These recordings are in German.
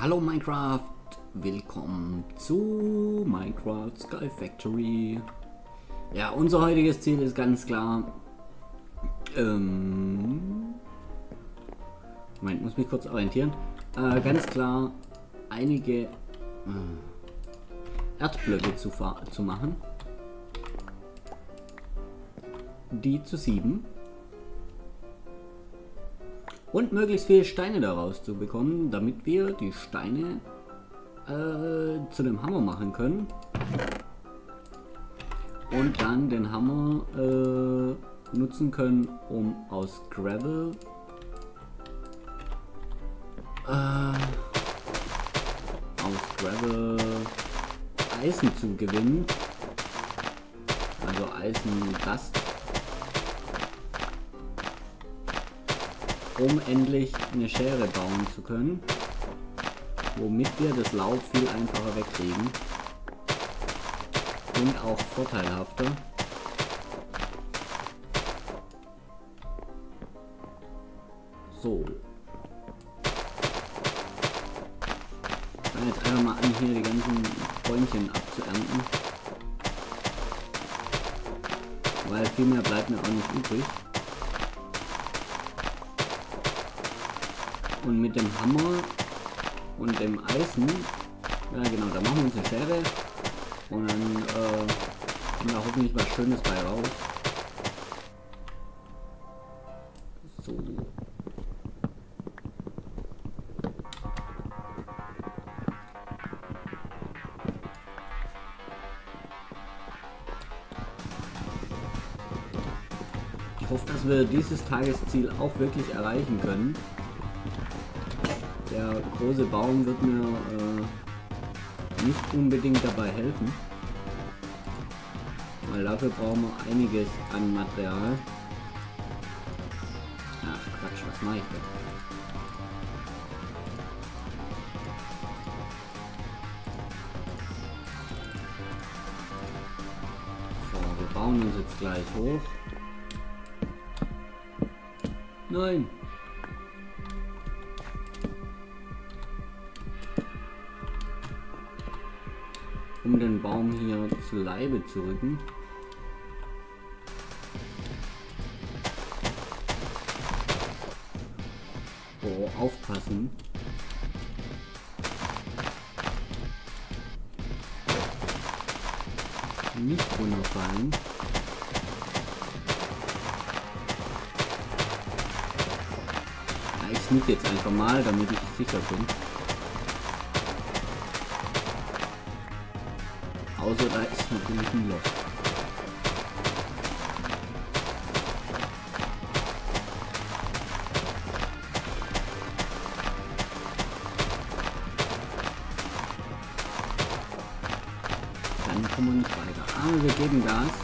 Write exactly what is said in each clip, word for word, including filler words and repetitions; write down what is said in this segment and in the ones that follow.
Hallo Minecraft, willkommen zu Minecraft Sky Factory. Ja, unser heutiges Ziel ist ganz klar. Ähm, Moment, muss mich kurz orientieren. Äh, ganz klar, einige äh, Erdblöcke zu, zu machen, die zu sieben. Und möglichst viele Steine daraus zu bekommen, damit wir die Steine äh, zu dem Hammer machen können. Und dann den Hammer äh, nutzen können, um aus Gravel äh, aus Gravel Eisen zu gewinnen. Also Eisendust. Um endlich eine Schere bauen zu können, womit wir das Laub viel einfacher wegkriegen und auch vorteilhafter. So. Ich fange jetzt einfach mal an, hier die ganzen Bäumchen abzuernten, weil viel mehr bleibt mir auch nicht übrig. Und mit dem Hammer und dem Eisen, ja genau, da machen wir uns eine Schere und dann äh, kommt da hoffentlich was Schönes bei raus. So. Ich hoffe, dass wir dieses Tagesziel auch wirklich erreichen können. Der große Baum wird mir äh, nicht unbedingt dabei helfen, weil dafür brauchen wir einiges an Material. Ach Quatsch, was mache ich denn? So, wir bauen uns jetzt gleich hoch. Nein! Um den Baum hier zu Leibe zu rücken. Oh, aufpassen. Nicht runterfallen. Ja, ich sneak jetzt einfach mal, damit ich sicher bin. Außer da ist natürlich ein Loch. Dann kommen wir nicht weiter. Aber wir geben Gas.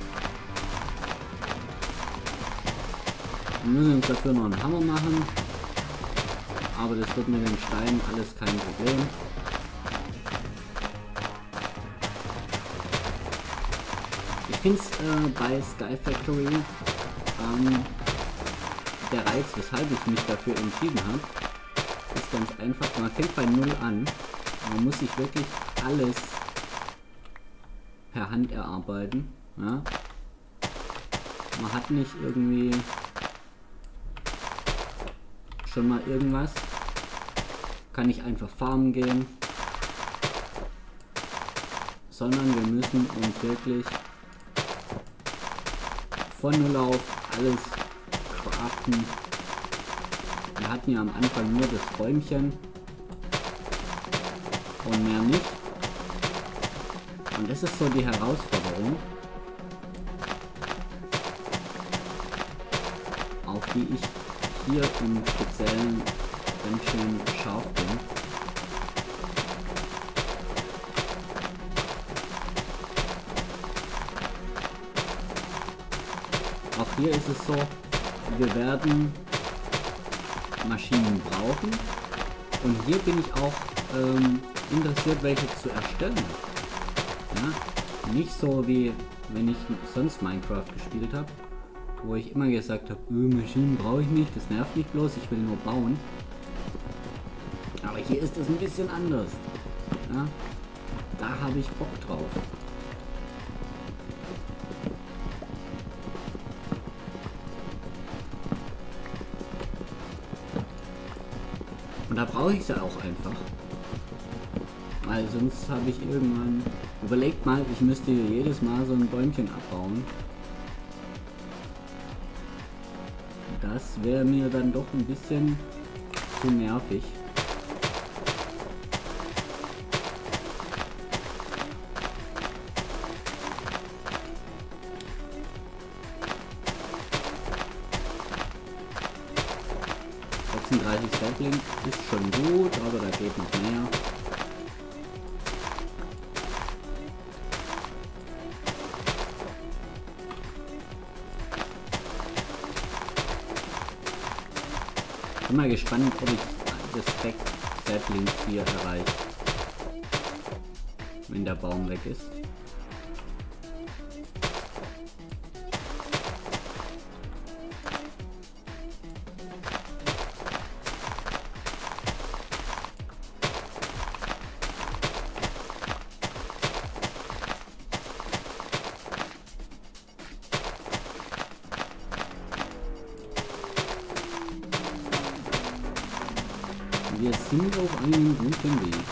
Wir müssen uns dafür noch einen Hammer machen. Aber das wird mit den Steinen alles kein Problem. Ich finde es äh, bei Sky Factory ähm, der Reiz, weshalb ich mich dafür entschieden habe, ist ganz einfach. Man fängt bei Null an. Man muss sich wirklich alles per Hand erarbeiten. Ja? Man hat nicht irgendwie schon mal irgendwas. Kann nicht einfach farmen gehen. Sondern wir müssen uns wirklich von Null auf alles craften. Wir hatten ja am Anfang nur das Bäumchen und mehr nicht. Und das ist so die Herausforderung, auf die ich hier im Speziellen ganz schön scharf bin. Auch hier ist es so, wir werden Maschinen brauchen und hier bin ich auch ähm, interessiert, welche zu erstellen. Ja? Nicht so wie wenn ich sonst Minecraft gespielt habe, wo ich immer gesagt habe, öh, Maschinen brauche ich nicht, das nervt mich bloß, ich will nur bauen. Aber hier ist es ein bisschen anders. Ja? Da habe ich Bock drauf. Und da brauche ich sie auch einfach. Weil sonst habe ich irgendwann... Überlegt mal, ich müsste hier jedes Mal so ein Bäumchen abbauen. Das wäre mir dann doch ein bisschen zu nervig. sechsunddreißig Saplings ist schon gut, aber da geht noch mehr. Bin mal gespannt, ob ich das Stack Saplings hier erreiche, wenn der Baum weg ist. Wir sind auf einem guten Weg.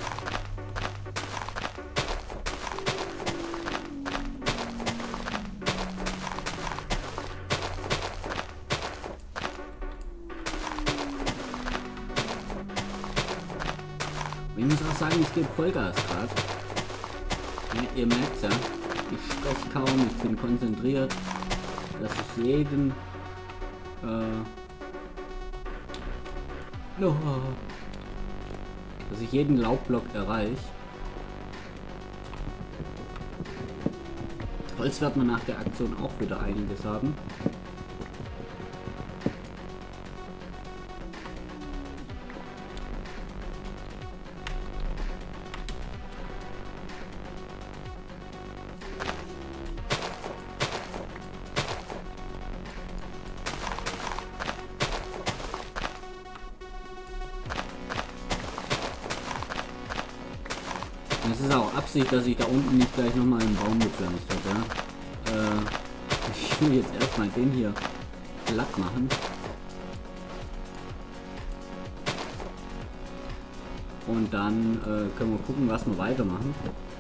Ich muss auch sagen, ich gebe Vollgas gerade. Ja, ihr merkt ja, ich spreche kaum, ich bin konzentriert, dass ich jeden äh, no, dass ich jeden Laubblock erreiche. Holz wird man nach der Aktion auch wieder einiges haben. Es ist auch Absicht, dass ich da unten nicht gleich nochmal einen Baum gepflanzt habe. Ja? Äh, ich will jetzt erstmal den hier glatt machen. Und dann äh, können wir gucken, was wir weitermachen.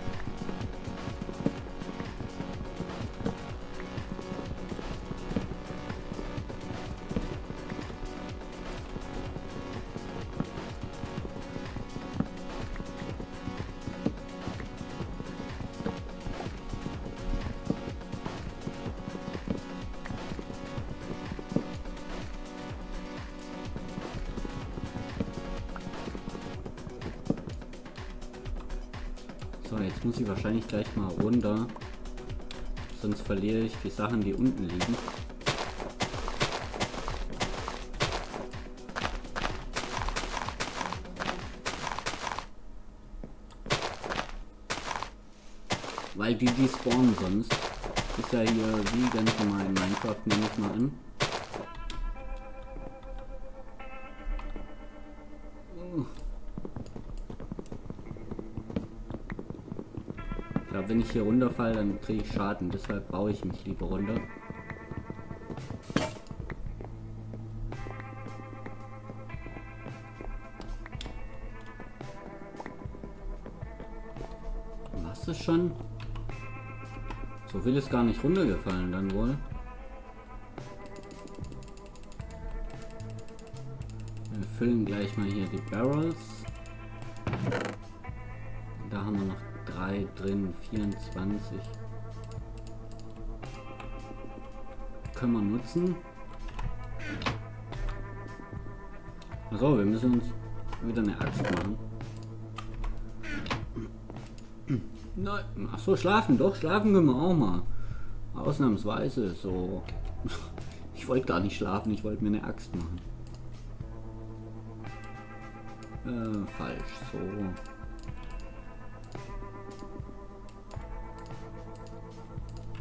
So, jetzt muss ich wahrscheinlich gleich mal runter, sonst verliere ich die Sachen, die unten liegen. Weil die, die spawnen sonst. Ist ja hier wie ganz normal in Minecraft, nehme ich mal an. Ich glaube, wenn ich hier runterfalle, dann kriege ich Schaden. Deshalb baue ich mich lieber runter. Was ist schon? So viel ist gar nicht runtergefallen dann wohl. Wir füllen gleich mal hier die Barrels. Da haben wir noch drei drin, vierundzwanzig. Können wir nutzen. Achso, wir müssen uns wieder eine Axt machen. Nein, achso, schlafen, doch, schlafen können wir auch mal. Ausnahmsweise, so. Ich wollte gar nicht schlafen, ich wollte mir eine Axt machen. Äh, falsch, so.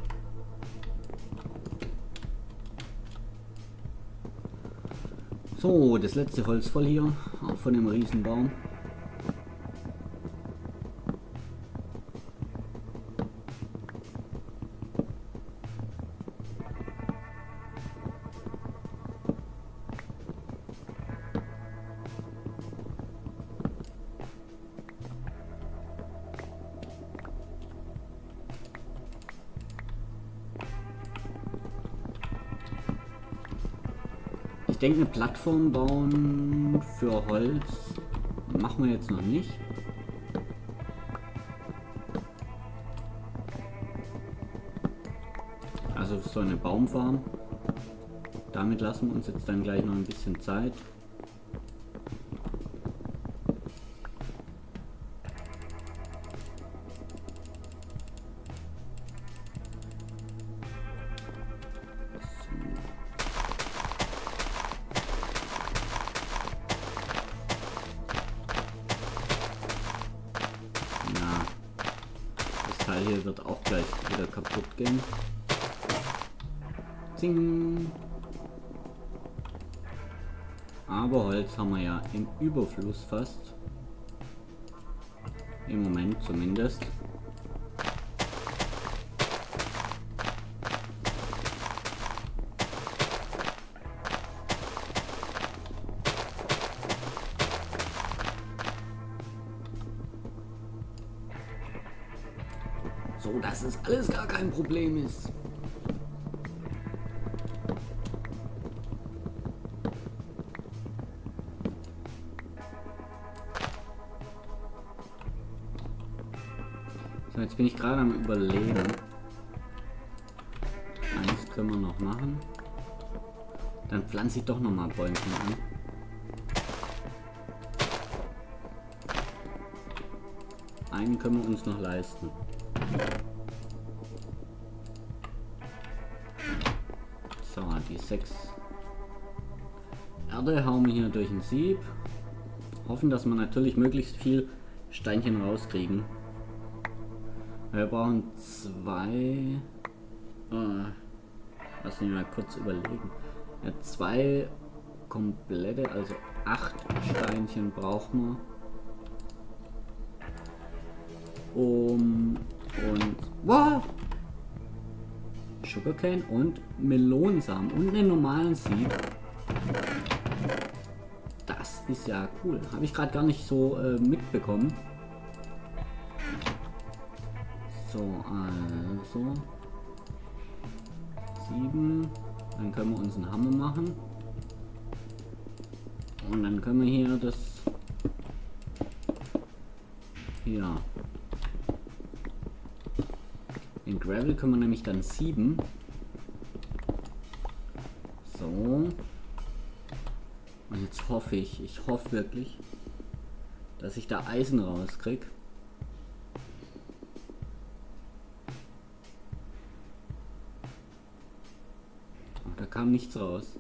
So, So, das letzte Holz voll hier, auch von dem Riesenbaum. Ich denke, eine Plattform bauen für Holz machen wir jetzt noch nicht. Also so eine Baumfarm. Damit lassen wir uns jetzt dann gleich noch ein bisschen Zeit. Das Teil hier wird auch gleich wieder kaputt gehen. Zing. Aber Holz haben wir ja im Überfluss fast. Im Moment zumindest. So, dass es alles gar kein Problem ist. So, jetzt bin ich gerade am Überlegen. Eins können wir noch machen. Dann pflanze ich doch noch mal Bäumchen an. Einen können wir uns noch leisten. So, die sechs Erde hauen wir hier durch ein Sieb. Hoffen, dass wir natürlich möglichst viel Steinchen rauskriegen. Wir brauchen zwei. Oh, lass mich mal kurz überlegen. Ja, zwei komplette, also acht Steinchen brauchen wir. Um und wow! Sugarcane und Melonensamen und einen normalen Sieb. Das ist ja cool. Habe ich gerade gar nicht so äh, mitbekommen. So, also sieben. Dann können wir uns einen Hammer machen. Und dann können wir hier das hier. Den Gravel können wir nämlich dann sieben. So. Und jetzt hoffe ich, ich hoffe wirklich, dass ich da Eisen rauskriege. Da kam nichts raus.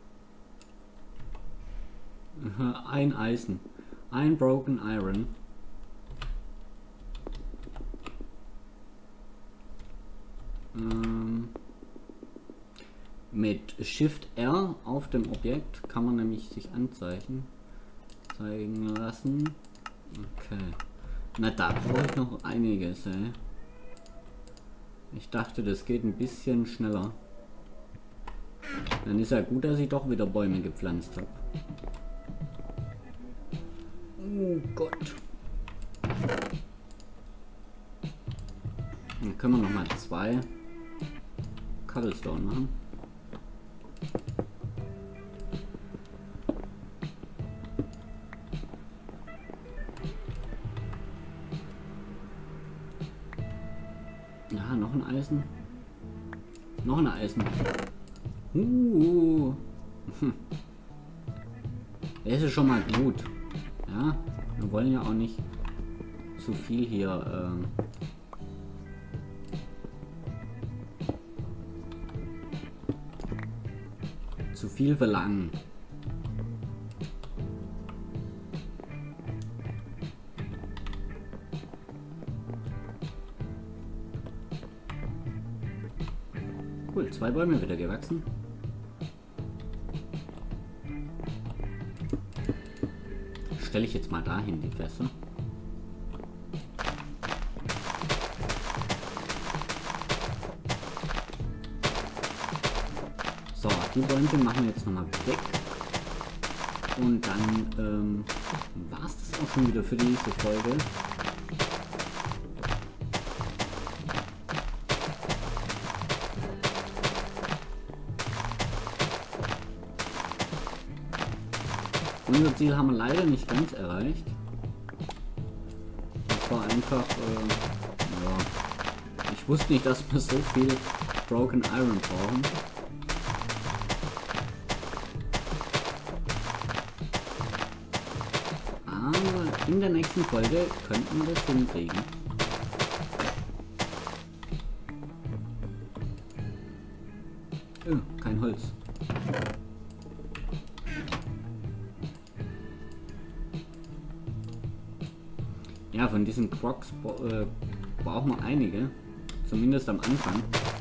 Ein Eisen. Ein Broken Iron. Ähm, mit Shift R auf dem Objekt kann man nämlich sich anzeigen. Zeigen lassen. Okay. Na, da brauche ich noch einiges, ey. Ich dachte, das geht ein bisschen schneller. Dann ist ja gut, dass ich doch wieder Bäume gepflanzt habe. Oh Gott. Dann können wir noch mal zwei Cobblestone machen. Ja, noch ein Eisen. Noch ein Eisen. Uh. Das ist schon mal gut. Ja, wir wollen ja auch nicht zu viel hier. Ähm zu viel verlangen. Cool, zwei Bäume wieder gewachsen. stelle ich jetzt mal dahin, die Fässer. So, die Bäumchen machen wir jetzt nochmal weg. Und dann ähm, war es das auch schon wieder für diese Folge. Unser Ziel haben wir leider nicht ganz erreicht. Das war einfach, äh, ja, ich wusste nicht, dass wir so viel Broken Iron brauchen. Aber in der nächsten Folge könnten wir das hinkriegen. Oh, kein Holz. Ja, von diesen Crocs äh, brauchen wir einige, zumindest am Anfang.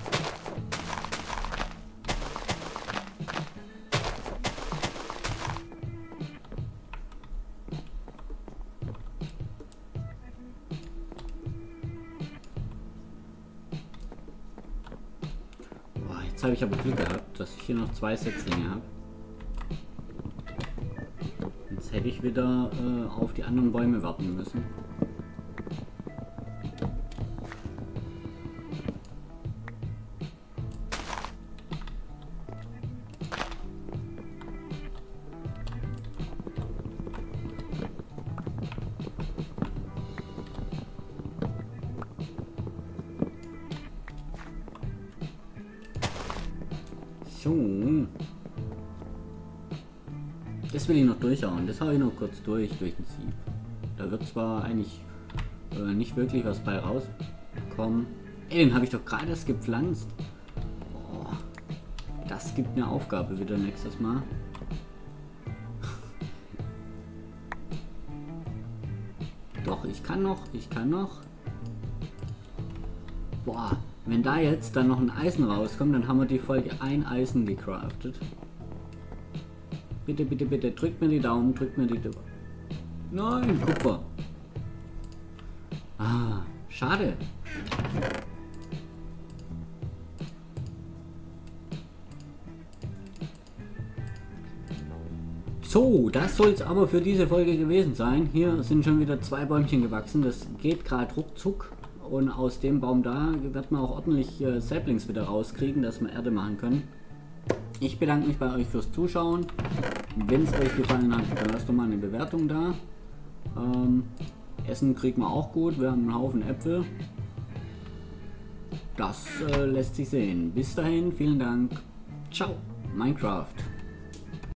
Boah, jetzt habe ich aber Glück gehabt, dass ich hier noch zwei Setzlinge habe. Jetzt hätte ich wieder äh, auf die anderen Bäume warten müssen. So. Das will ich noch durchhauen. Das habe ich noch kurz durch, durch den Sieb. Da wird zwar eigentlich äh, nicht wirklich was bei rauskommen. Ey, den habe ich doch gerade erst gepflanzt. Boah, das gibt eine Aufgabe wieder nächstes Mal. Doch, ich kann noch, ich kann noch. Boah, wenn da jetzt dann noch ein Eisen rauskommt, dann haben wir die Folge ein Eisen gecraftet. Bitte, bitte, bitte, drückt mir die Daumen, drückt mir die Daumen. Nein, Kupfer. Ah, schade. So, das soll es aber für diese Folge gewesen sein. Hier sind schon wieder zwei Bäumchen gewachsen. Das geht gerade ruckzuck. Und aus dem Baum da wird man auch ordentlich äh, Saplings wieder rauskriegen, dass wir Erde machen können. Ich bedanke mich bei euch fürs Zuschauen. Wenn es euch gefallen hat, dann lasst doch mal eine Bewertung da. Ähm, Essen kriegen wir auch gut. Wir haben einen Haufen Äpfel. Das äh, lässt sich sehen. Bis dahin, vielen Dank. Ciao, Minecraft.